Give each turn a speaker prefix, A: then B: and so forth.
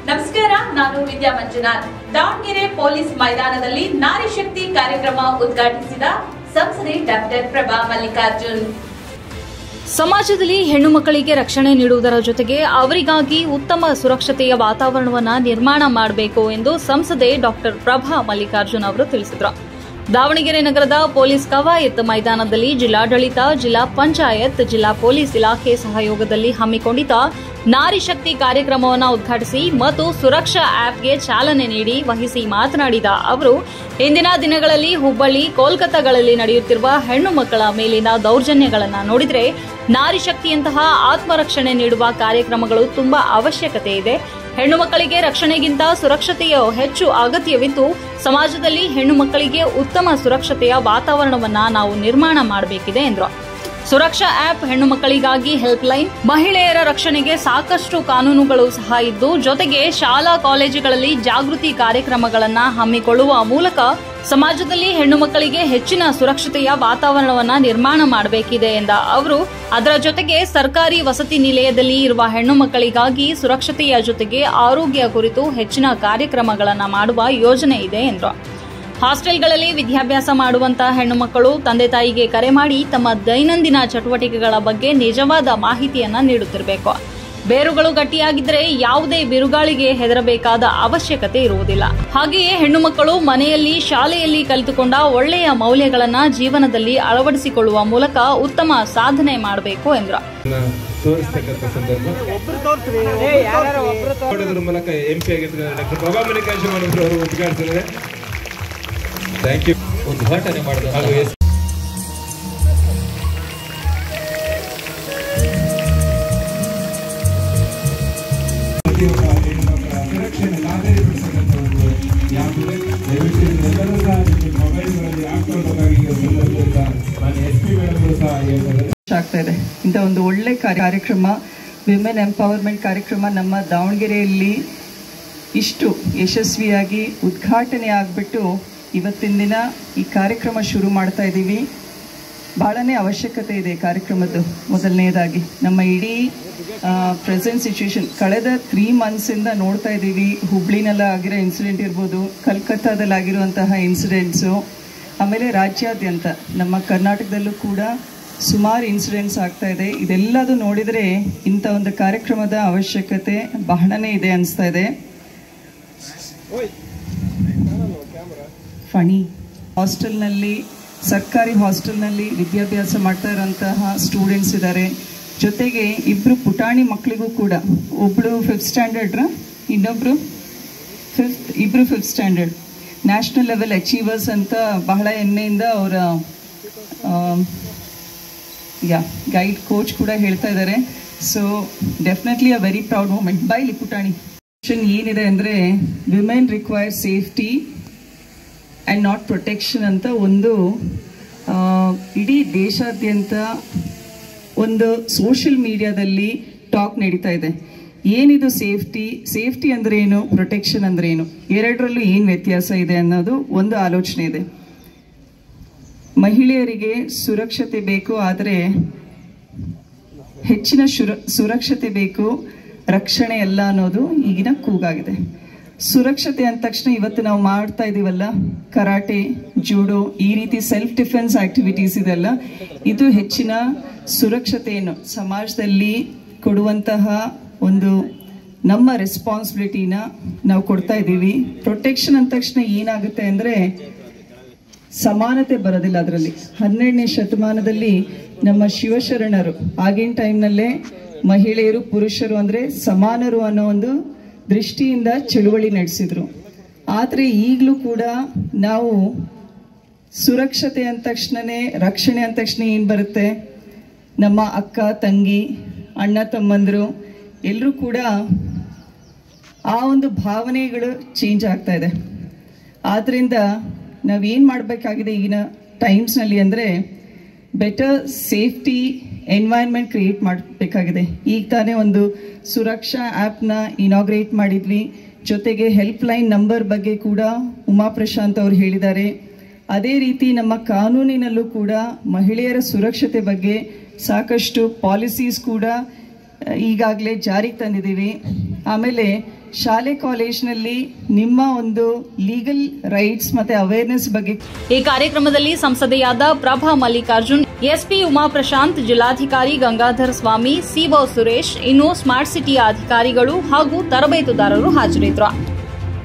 A: ನಮಸ್ಕಾರ, ನಾನು ವಿದ್ಯಾ ಮಂಜುನಾಥ್. ದಾವಣಗೆರೆ ಪೊಲೀಸ್ ಮೈದಾನದಲ್ಲಿ ನಾರಿ ಶಕ್ತಿ ಕಾರ್ಯಕ್ರಮ ಉದ್ಘಾಟಿಸಿದ ಸಂಸದೆ ಡಾಕ್ಟರ್ ಪ್ರಭಾ ಮಲ್ಲಿಕಾರ್ಜುನ್.
B: ಸಮಾಜದಲ್ಲಿ ಹೆಣ್ಣು ಮಕ್ಕಳಿಗೆ ರಕ್ಷಣೆ ನೀಡುವುದರ ಜೊತೆಗೆ ಅವರಿಗಾಗಿ ಉತ್ತಮ ಸುರಕ್ಷತೆಯ ವಾತಾವರಣವನ್ನು ನಿರ್ಮಾಣ ಮಾಡಬೇಕು ಎಂದು ಸಂಸದೆ ಡಾಕ್ಟರ್ ಪ್ರಭಾ ಮಲ್ಲಿಕಾರ್ಜುನ್ ಅವರು ತಿಳಿಸಿದರು. ದಾವಣಗೆರೆ ನಗರದ ಪೊಲೀಸ್ ಕವಾಯತ್ ಮೈದಾನದಲ್ಲಿ ಜಿಲ್ಲಾಡಳಿತ, ಜಿಲ್ಲಾ ಪಂಚಾಯತ್, ಜಿಲ್ಲಾ ಪೊಲೀಸ್ ಇಲಾಖೆ ಸಹಯೋಗದಲ್ಲಿ ಹಮ್ಮಿಕೊಂಡಿದ್ದ ನಾರಿ ಶಕ್ತಿ ಕಾರ್ಯಕ್ರಮವನ್ನು ಉದ್ಘಾಟಿಸಿ ಮತ್ತು ಸುರಕ್ಷಾ ಆಪ್ಗೆ ಚಾಲನೆ ನೀಡಿ ವಹಿಸಿ ಮಾತನಾಡಿದ ಅವರು, ಇಂದಿನ ದಿನಗಳಲ್ಲಿ ಹುಬ್ಬಳ್ಳಿ, ಕೋಲ್ಕತ್ತಾಗಳಲ್ಲಿ ನಡೆಯುತ್ತಿರುವ ಹೆಣ್ಣು ಮಕ್ಕಳ ಮೇಲಿನ ದೌರ್ಜನ್ಯಗಳನ್ನು ನೋಡಿದರೆ ನಾರಿ ಶಕ್ತಿಯಂತಹ ಆತ್ಮರಕ್ಷಣೆ ನೀಡುವ ಕಾರ್ಯಕ್ರಮಗಳು ತುಂಬಾ ಅವಶ್ಯಕತೆ ಇದೆ. ಹೆಣ್ಣು ಮಕ್ಕಳಿಗೆ ರಕ್ಷಣೆಗಿಂತ ಸುರಕ್ಷತೆಯ ಹೆಚ್ಚು ಅಗತ್ಯವಿದ್ದು, ಸಮಾಜದಲ್ಲಿ ಹೆಣ್ಣು ಮಕ್ಕಳಿಗೆ ಉತ್ತಮ ಸುರಕ್ಷತೆಯ ವಾತಾವರಣವನ್ನು ನಾವು ನಿರ್ಮಾಣ ಮಾಡಬೇಕಿದೆ ಎಂದರು. ಸುರಕ್ಷಾ ಆಪ್ ಹೆಣ್ಣು ಮಕ್ಕಳಿಗಾಗಿ ಹೆಲ್ಪ್ ಲೈನ್, ಮಹಿಳೆಯರ ರಕ್ಷಣೆಗೆ ಸಾಕಷ್ಟು ಕಾನೂನುಗಳು ಸಹ ಇದ್ದು, ಜೊತೆಗೆ ಶಾಲಾ ಕಾಲೇಜುಗಳಲ್ಲಿ ಜಾಗೃತಿ ಕಾರ್ಯಕ್ರಮಗಳನ್ನು ಹಮ್ಮಿಕೊಳ್ಳುವ ಮೂಲಕ ಸಮಾಜದಲ್ಲಿ ಹೆಣ್ಣು ಮಕ್ಕಳಿಗೆ ಹೆಚ್ಚಿನ ಸುರಕ್ಷತೆಯ ವಾತಾವರಣವನ್ನು ನಿರ್ಮಾಣ ಮಾಡಬೇಕಿದೆ ಎಂದ ಅವರು, ಅದರ ಜೊತೆಗೆ ಸರ್ಕಾರಿ ವಸತಿ ನಿಲಯದಲ್ಲಿ ಇರುವ ಹೆಣ್ಣು ಮಕ್ಕಳಿಗಾಗಿ ಸುರಕ್ಷತೆಯ ಜೊತೆಗೆ ಆರೋಗ್ಯ ಕುರಿತು ಹೆಚ್ಚಿನ ಕಾರ್ಯಕ್ರಮಗಳನ್ನು ಮಾಡುವ ಯೋಜನೆ ಇದೆ ಎಂದರು. ಹಾಸ್ಟೆಲ್ಗಳಲ್ಲಿ ವಿದ್ಯಾಭ್ಯಾಸ ಮಾಡುವಂತಹ ಹೆಣ್ಣು ಮಕ್ಕಳು ತಂದೆ ತಾಯಿಗೆ ಕರೆ ಮಾಡಿ ತಮ್ಮ ದೈನಂದಿನ ಚಟುವಟಿಕೆಗಳ ಬಗ್ಗೆ ನಿಜವಾದ ಮಾಹಿತಿಯನ್ನ ನೀಡುತ್ತಿರಬೇಕು. ಬೇರುಗಳು ಗಟ್ಟಿಯಾಗಿದ್ದರೆ ಯಾವುದೇ ಬಿರುಗಾಳಿಗೆ ಹೆದರಬೇಕಾದ ಅವಶ್ಯಕತೆ ಇರುವುದಿಲ್ಲ. ಹಾಗೆಯೇ ಹೆಣ್ಣು ಮಕ್ಕಳು ಮನೆಯಲ್ಲಿ, ಶಾಲೆಯಲ್ಲಿ ಕಲಿತುಕೊಂಡ ಒಳ್ಳೆಯ ಮೌಲ್ಯಗಳನ್ನು ಜೀವನದಲ್ಲಿ ಅಳವಡಿಸಿಕೊಳ್ಳುವ ಮೂಲಕ ಉತ್ತಮ ಸಾಧನೆ ಮಾಡಬೇಕು ಎಂದರು.
C: ಉದ್ಘಾಟನೆ ಮಾಡಿದ
D: ಆಗ್ತಾ ಇದೆ. ಇಂಥ ಒಂದು ಒಳ್ಳೆ ಕಾರ್ಯಕ್ರಮ, ವಿಮೆನ್ ಎಂಪವರ್ಮೆಂಟ್ ಕಾರ್ಯಕ್ರಮ ನಮ್ಮ ದಾವಣಗೆರೆಯಲ್ಲಿ ಇಷ್ಟು ಯಶಸ್ವಿಯಾಗಿ ಉದ್ಘಾಟನೆ ಆಗಿಬಿಟ್ಟು ಇವತ್ತಿನ ದಿನ ಈ ಕಾರ್ಯಕ್ರಮ ಶುರು ಮಾಡ್ತಾ ಇದ್ದೀವಿ. ಬಹಳನೇ ಅವಶ್ಯಕತೆ ಇದೆ ಕಾರ್ಯಕ್ರಮದ್ದು. ಮೊದಲನೇದಾಗಿ ನಮ್ಮ ಇಡೀ ಪ್ರೆಸೆಂಟ್ ಸಿಚುವೇಶನ್ ಕಳೆದ 3 ಮಂತ್ಸಿಂದ ನೋಡ್ತಾ ಇದ್ದೀವಿ. ಹುಬ್ಳಿನೆಲ್ಲ ಆಗಿರೋ ಇನ್ಸಿಡೆಂಟ್ ಇರ್ಬೋದು, ಕಲ್ಕತ್ತಾದಲ್ಲಿ ಆಗಿರುವಂತಹ ಇನ್ಸಿಡೆಂಟ್ಸು, ಆಮೇಲೆ ರಾಜ್ಯಾದ್ಯಂತ ನಮ್ಮ ಕರ್ನಾಟಕದಲ್ಲೂ ಕೂಡ ಸುಮಾರು ಇನ್ಸಿಡೆಂಟ್ಸ್ ಆಗ್ತಾ ಇದೆ. ಇದೆಲ್ಲದು ನೋಡಿದರೆ ಇಂಥ ಒಂದು ಕಾರ್ಯಕ್ರಮದ ಅವಶ್ಯಕತೆ ಬಹಳನೇ ಇದೆ ಅನಿಸ್ತಾ ಇದೆ. ಫಣಿ ಹಾಸ್ಟೆಲ್ನಲ್ಲಿ, ಸರ್ಕಾರಿ ಹಾಸ್ಟೆಲ್ನಲ್ಲಿ ವಿದ್ಯಾಭ್ಯಾಸ ಮಾಡ್ತಾ ಇರೋಂತಹ ಸ್ಟೂಡೆಂಟ್ಸ್ ಇದ್ದಾರೆ. ಜೊತೆಗೆ ಇಬ್ಬರು ಪುಟಾಣಿ ಮಕ್ಕಳಿಗೂ ಕೂಡ, ಒಬ್ಬಳು 5th ಸ್ಟ್ಯಾಂಡರ್ಡ್, ಇನ್ನೊಬ್ಬರು ಇಬ್ಬರು 5th standard, national level achievers ಅಂತ ಬಹಳ ಹೆಮ್ಮೆಯಿಂದ ಅವರ ಗೈಡ್ ಕೋಚ್ ಕೂಡ ಹೇಳ್ತಾ ಇದ್ದಾರೆ. So definitely a very proud moment. ಬೈಲಿ ಪುಟಾಣಿ ಏನಿದೆ ಅಂದರೆ, women require safety and not protection ಅಂತ ಒಂದು ಇಡೀ ದೇಶಾದ್ಯಂತ ಒಂದು ಸೋಷಿಯಲ್ ಮೀಡಿಯಾದಲ್ಲಿ ಟಾಕ್ ನಡೀತಾ ಇದೆ. ಏನಿದು ಸೇಫ್ಟಿ ಅಂದರೆ ಏನು, ಪ್ರೊಟೆಕ್ಷನ್ ಅಂದರೆ ಏನು, ಎರಡರಲ್ಲೂ ಏನು ವ್ಯತ್ಯಾಸ ಇದೆ ಅನ್ನೋದು ಒಂದು ಆಲೋಚನೆ ಇದೆ. ಮಹಿಳೆಯರಿಗೆ ಸುರಕ್ಷತೆ ಬೇಕು, ಆದರೆ ಹೆಚ್ಚಿನ ಸುರಕ್ಷತೆ ಬೇಕು, ರಕ್ಷಣೆ ಅಲ್ಲ ಅನ್ನೋದು ಈಗಿನ ಕೂಗಾಗಿದೆ. ಸುರಕ್ಷತೆ ಅಂದ ತಕ್ಷಣ ಇವತ್ತು ನಾವು ಮಾಡ್ತಾ ಇದ್ದೀವಲ್ಲ, ಕರಾಟೆ, ಜೂಡೋ, ಈ ರೀತಿ ಸೆಲ್ಫ್ ಡಿಫೆನ್ಸ್ ಆಕ್ಟಿವಿಟೀಸ್ ಇದೆಲ್ಲ, ಇದು ಹೆಚ್ಚಿನ ಸುರಕ್ಷತೆಯನ್ನು ಸಮಾಜದಲ್ಲಿ ಕೊಡುವಂತಹ ಒಂದು ನಮ್ಮ ರೆಸ್ಪಾನ್ಸಿಬಿಲಿಟಿನ ನಾವು ಕೊಡ್ತಾ ಇದ್ದೀವಿ. ಪ್ರೊಟೆಕ್ಷನ್ ಅಂದ ತಕ್ಷಣ ಏನಾಗುತ್ತೆ ಅಂದರೆ ಸಮಾನತೆ ಬರೋದಿಲ್ಲ ಅದರಲ್ಲಿ. 12ನೇ ಶತಮಾನದಲ್ಲಿ ನಮ್ಮ ಶಿವಶರಣರು ಆಗಿನ ಟೈಮ್ನಲ್ಲೇ ಮಹಿಳೆಯರು ಪುರುಷರು ಅಂದರೆ ಸಮಾನರು ಅನ್ನೋ ಒಂದು ದೃಷ್ಟಿಯಿಂದ ಚಳುವಳಿ ನಡೆಸಿದ್ರು. ಆದರೆ ಈಗಲೂ ಕೂಡ ನಾವು ಸುರಕ್ಷತೆ ಅಂದ ತಕ್ಷಣನೇ, ರಕ್ಷಣೆ ಅಂದ ತಕ್ಷಣ ಏನು ಬರುತ್ತೆ, ನಮ್ಮ ಅಕ್ಕ ತಂಗಿ, ಅಣ್ಣ ತಮ್ಮಂದರು ಎಲ್ಲರೂ ಕೂಡ ಆ ಒಂದು ಭಾವನೆಗಳು ಚೇಂಜ್ ಆಗ್ತಾ ಇದೆ. ಆದ್ದರಿಂದ ನಾವೇನು ಮಾಡಬೇಕಾಗಿದೆ ಈಗಿನ ಟೈಮ್ಸ್ನಲ್ಲಿ ಅಂದರೆ, ಬೆಟರ್ ಸೇಫ್ಟಿ ಎನ್ವೈರ್ನ್ಮೆಂಟ್ ಕ್ರಿಯೇಟ್ ಮಾಡಬೇಕಾಗಿದೆ. ಈಗ ತಾನೇ ಒಂದು ಸುರಕ್ಷಾ ಆ್ಯಪ್ನ ಇನಾಗ್ರೇಟ್ ಮಾಡಿದ್ವಿ. ಜೊತೆಗೆ ಹೆಲ್ಪ್ ಲೈನ್ ನಂಬರ್ ಬಗ್ಗೆ ಕೂಡ ಉಮಾ ಪ್ರಶಾಂತ್ ಅವರು ಹೇಳಿದ್ದಾರೆ. ಅದೇ ರೀತಿ ನಮ್ಮ ಕಾನೂನಿನಲ್ಲೂ ಕೂಡ ಮಹಿಳೆಯರ ಸುರಕ್ಷತೆ ಬಗ್ಗೆ ಸಾಕಷ್ಟು ಪಾಲಿಸೀಸ್ ಕೂಡ ಈಗಾಗಲೇ ಜಾರಿಗೆ ತಂದಿದ್ದೀವಿ. ಆಮೇಲೆ ಶಾಲೆ ಕಾಲೇಜಿನಲ್ಲಿ ನಿಮ್ಮ ಒಂದು ಲೀಗಲ್ ರೈಟ್ಸ್ ಮತ್ತೆ ಅವೇರ್ನೆಸ್ ಬಗ್ಗೆ.
B: ಈ ಕಾರ್ಯಕ್ರಮದಲ್ಲಿ ಸಂಸದೆಯಾದ ಪ್ರಭಾ ಮಲ್ಲಿಕಾರ್ಜುನ್, ಎಸ್ಪಿ ಉಮಾ ಪ್ರಶಾಂತ್, ಜಿಲ್ಲಾಧಿಕಾರಿ ಗಂಗಾಧರ ಸ್ವಾಮಿ, ಸಿಒ ಸುರೇಶ್, ಇನ್ನು ಸ್ಮಾರ್ಟ್ ಸಿಟಿಯ ಅಧಿಕಾರಿಗಳು ಹಾಗೂ ತರಬೇತುದಾರರು ಹಾಜರಿದ್ದರು.